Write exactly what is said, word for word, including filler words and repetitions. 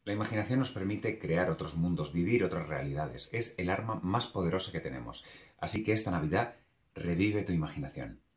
La imaginación nos permite crear otros mundos, vivir otras realidades. Es el arma más poderosa que tenemos. Así que esta Navidad revive tu imaginación.